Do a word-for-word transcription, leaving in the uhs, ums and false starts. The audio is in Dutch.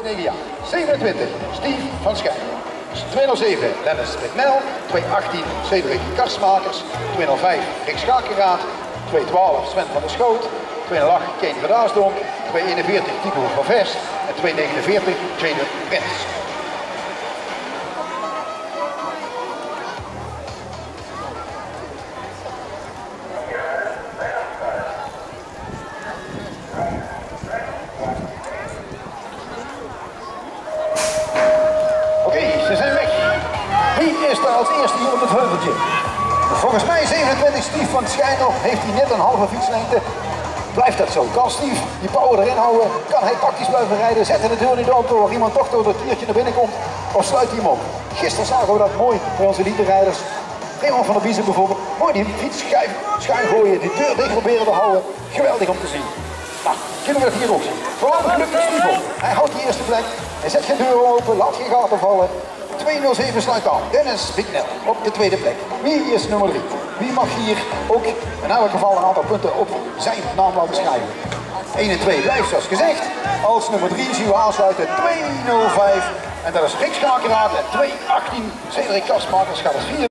negen jaar. zevenentwintig, Steve van Schijn. tweehonderdzeven, Dennis Wignel. tweehonderdachttien, Cedric Karsmakers. tweehonderdvijf, Rick Schakeraad. tweehonderdtwaalf, Sven van der Schoot. tweehonderdacht, Kane van Daasdonk. tweehonderdeenenveertig, Typo van Vest. En tweehonderdnegenenveertig, Jaden Prins. Ze zijn weg. Wie is er als eerste hier op het heuveltje? Volgens mij zevenentwintig, Steve van Schijndel. Heeft hij net een halve fietslengte. Blijft dat zo? Kan Steve die power erin houden? Kan hij tactisch blijven rijden? Zet hij de deur niet open waar iemand toch door het kiertje naar binnen komt? Of sluit hij hem op? Gisteren zagen we dat mooi bij onze elite-rijders. Raymond van der Biezen bijvoorbeeld. Mooi die fiets schuin, schuin gooien, die deur dicht proberen te houden. Geweldig om te zien. Nou, kunnen we dat hier ook zien. Vooral de geluk is Steve op. Hij houdt die eerste plek. Hij zet geen deuren open, laat geen gaten vallen. tweehonderdzeven sluit aan. Dennis Wignel op de tweede plek. Wie is nummer drie? Wie mag hier ook in elk geval een aantal punten op zijn naam laten schrijven? één en twee blijft zoals gezegd. Als nummer drie zien we aansluiten tweehonderdvijf. En dat is Rick Schakeraad en tweehonderdachttien. Cedric Karsmakers gaat als vierde.